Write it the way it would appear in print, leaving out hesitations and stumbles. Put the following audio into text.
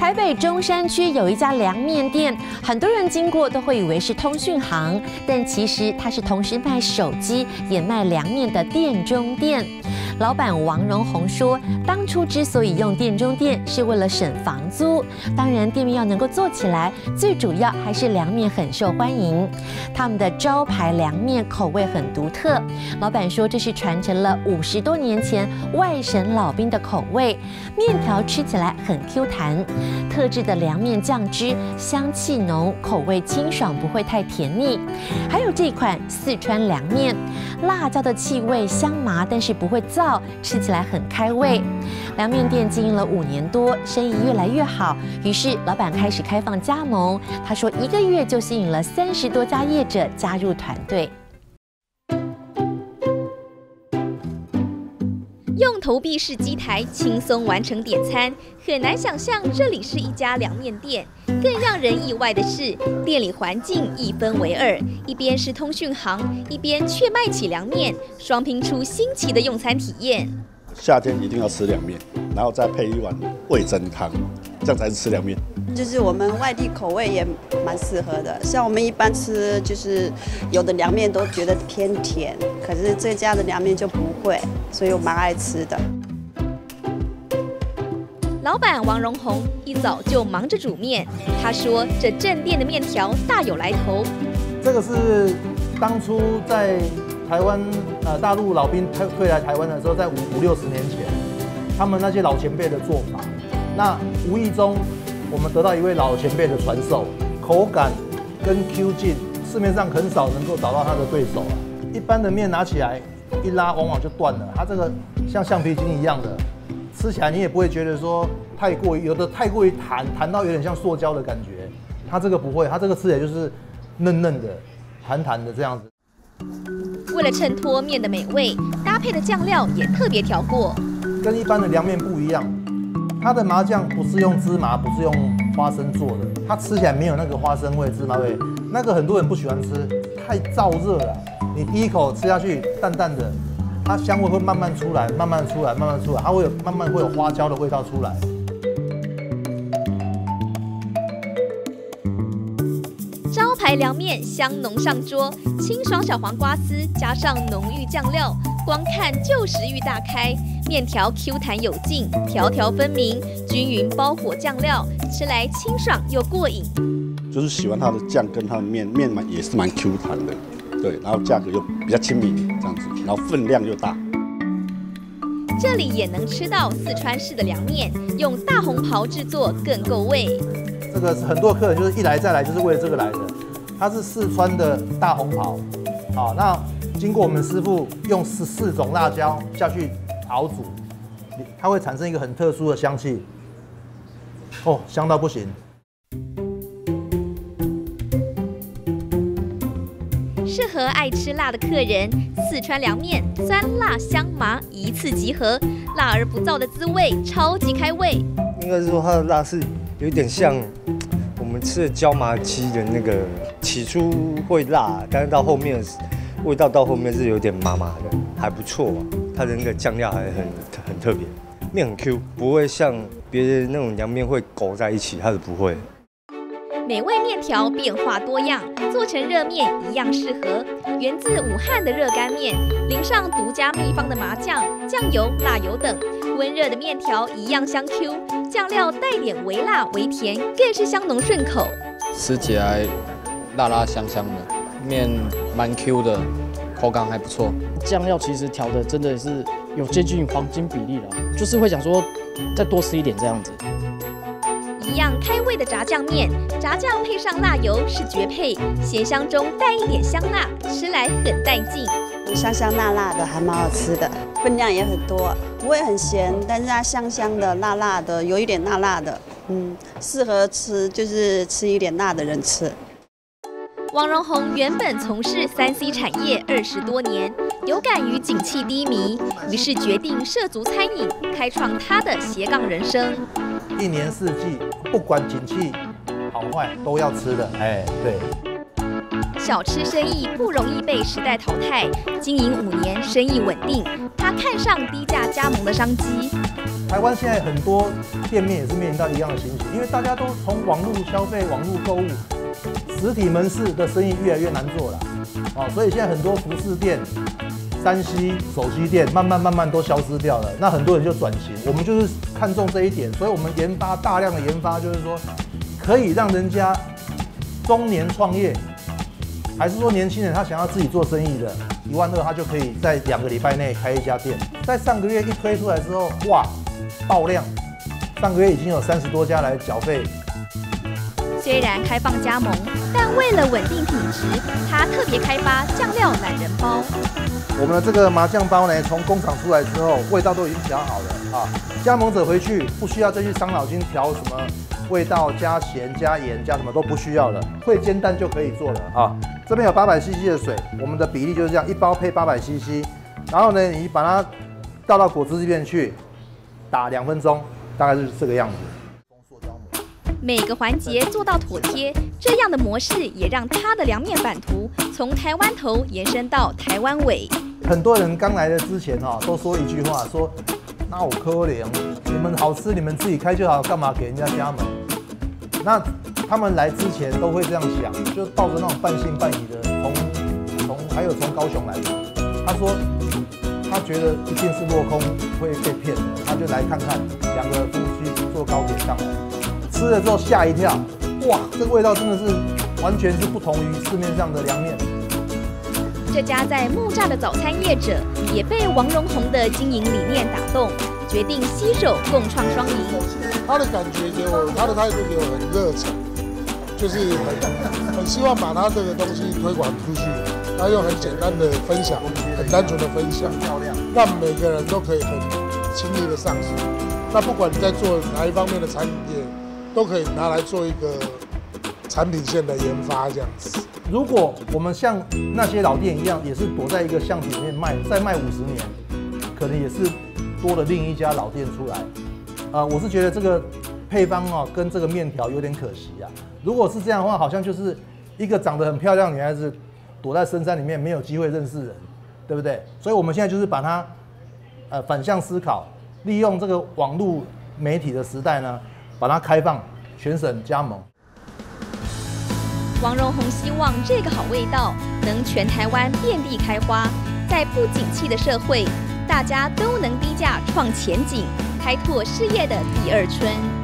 台北中山区有一家凉面店，很多人经过都会以为是通讯行，但其实它是同时卖手机也卖凉面的店中店。老板王荣宏说，当初之所以用店中店，是为了省房租。当然，店面要能够做起来，最主要还是凉面很受欢迎。他们的招牌凉面口味很独特，老板说这是传承了50多年前外省老兵的口味，面条吃起来很 Q 弹，特制的凉面酱汁香气浓，口味清爽，不会太甜腻。还有这款四川凉面，辣椒的气味香麻，但是不会燥，吃起来很开胃。凉面店经营了5年多，生意越来越好，于是老板开始开放加盟。他说1个月就吸引了30多家业者加入团队。 用投币式机台轻松完成点餐，很难想象这里是一家凉面店。更让人意外的是，店里环境一分为二，一边是通讯行，一边却卖起凉面，双拼出新奇的用餐体验。 夏天一定要吃凉面，然后再配一碗味噌汤，这样才是吃凉面。 就是我们外地口味也蛮适合的，像我们一般吃，就是有的凉面都觉得偏甜，可是这家的凉面就不会，所以我蛮爱吃的。 老板王荣宏一早就忙着煮面，他说这正店的面条大有来头。 这个是当初在台湾大陆老兵退来台湾的时候，在50、60年前，他们那些老前辈的做法，那无意中我们得到一位老前辈的传授，口感跟 Q 劲，市面上很少能够找到他的对手啊。一般的面拿起来一拉，往往就断了，它这个像橡皮筋一样的，吃起来你也不会觉得说有的太过于弹到有点像塑胶的感觉，它这个不会，它这个吃起来就是嫩嫩的、弹弹的这样子。 为了衬托面的美味，搭配的酱料也特别调过， 跟一般的凉面不一样。它的麻酱不是用芝麻，不是用花生做的，它吃起来没有那个花生味、芝麻味，那个很多人不喜欢吃，太燥热了。你第一口吃下去，淡淡的，它香味会慢慢出来，慢慢出来，慢慢出来，它会慢慢会有花椒的味道出来。 招牌凉面香浓上桌，清爽小黄瓜丝加上浓郁酱料，光看就食欲大开。面条 Q 弹有劲，条条分明，均匀包裹酱料，吃来清爽又过瘾。 就是喜欢它的酱跟它的面蛮也是蛮 Q 弹的，对，然后价格又比较亲民这样子，然后分量又大。 这里也能吃到四川式的凉面，用大红袍制作更够味。 这个是很多客人就是一来再来就是为了这个来的，它是四川的大红袍，好，那经过我们师傅用14种辣椒下去熬煮，它会产生一个很特殊的香气，哦，香到不行。 适合爱吃辣的客人，四川凉面酸辣香麻一次集合，辣而不燥的滋味超级开胃。 应该是说它的辣是有点像我们吃的椒麻鸡的那个，起初会辣，但是到后面味道到后面是有点麻麻的，还不错啊。它的那个酱料还很特别，面很 Q， 不会像别的那种凉面会勾在一起，它是不会。 美味面条变化多样，做成热面一样适合。源自武汉的热干面，淋上独家秘方的麻酱、酱油、辣油等，温热的面条一样香 Q， 酱料带点微辣微甜，更是香浓顺口。 吃起来辣辣香香的，面蛮 Q 的，口感还不错。 酱料其实调的真的是有接近黄金比例了，就是会想说再多吃一点这样子。 一样开胃的炸酱面，炸酱配上辣油是绝配，咸香中带一点香辣，吃来很带劲。 香香辣辣的，还蛮好吃的，分量也很多，不会很咸，但是它香香的、辣辣的，有一点辣辣的，适合吃就是吃一点辣的人吃。 王荣宏原本从事3C 产业20多年，有感于景气低迷，于是决定涉足餐饮，开创他的斜杠人生。 1年4季，不管景气好坏，都要吃的。哎，对。 小吃生意不容易被时代淘汰，经营5年，生意稳定。他看上低价加盟的商机。 台湾现在很多店面也是面临到一样的情形，因为大家都从网络消费、网络购物，实体门市的生意越来越难做了，所以现在很多服饰店、3C 手机店慢慢都消失掉了，那很多人就转型。我们就是看重这一点，所以我们大量的研发，就是说可以让人家中年创业，还是说年轻人他想要自己做生意的，12000他就可以在2个礼拜内开一家店。在上个月一推出来之后，哇，爆量！上个月已经有30多家来缴费。 虽然开放加盟，但为了稳定品质，他特别开发酱料懒人包。 我们的这个麻酱包呢，从工厂出来之后，味道都已经调好了啊。加盟者回去不需要再去伤脑筋调什么味道，加咸、加盐、加什么都不需要了，会煎蛋就可以做了啊。这边有800cc 的水，我们的比例就是这样，一包配800cc。然后呢，你把它倒到果汁机里面去，打2分钟，大概就是这个样子。 每个环节做到妥帖，这样的模式也让他的凉面版图从台湾头延伸到台湾尾。 很多人刚来的之前都说一句话，说那我可怜，你们好吃你们自己开就好，干嘛给人家加盟？那他们来之前都会这样想，就抱着那种半信半疑的，还有从高雄来的，他说他觉得一定是落空会被骗的，他就来看看，2个夫妻坐高铁上来。吃了之后吓一跳，哇，这个味道真的是完全是不同于市面上的凉面。 这家在木栅的早餐业者也被王荣宏的经营理念打动，决定携手共创双赢。 他的感觉给我，他的态度给我很热忱，就是很希望把他这个东西推广出去，他用很简单的分享，很单纯的分享，让每个人都可以很轻易的上手。那不管你在做哪一方面的产品业，都可以拿来做一个产品线的研发这样子。 如果我们像那些老店一样，也是躲在一个巷子里面卖，再卖50年，可能也是多了另一家老店出来。我是觉得这个配方跟这个面条有点可惜啊。如果是这样的话，好像就是一个长得很漂亮的女孩子躲在深山里面，没有机会认识人，对不对？所以我们现在就是把它反向思考，利用这个网络媒体的时代呢，把它开放全省加盟。 王荣宏希望这个好味道能全台湾遍地开花，在不景气的社会，大家都能低价创前景，开拓事业的第2春。